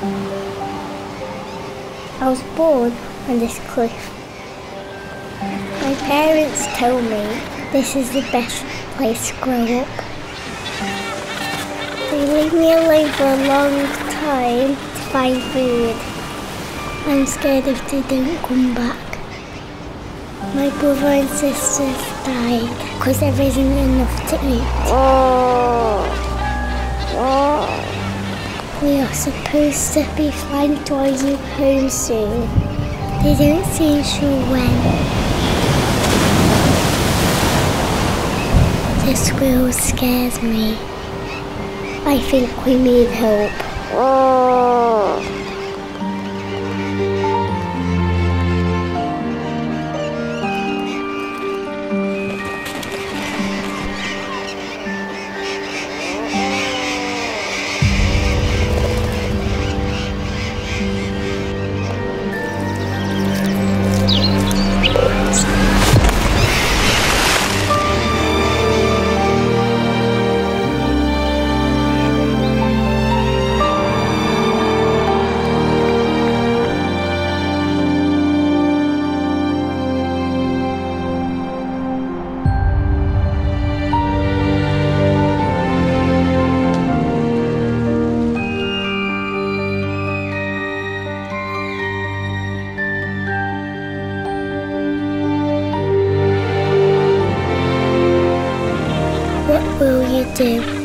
I was born on this cliff. My parents told me this is the best place to grow up. They leave me alone for a long time to find food. I'm scared if they don't come back. My brother and sisters died because there isn't enough to eat. We are supposed to be flying towards you home soon. They don't seem sure when. The squirrel scares me. I think we need help. What will you do?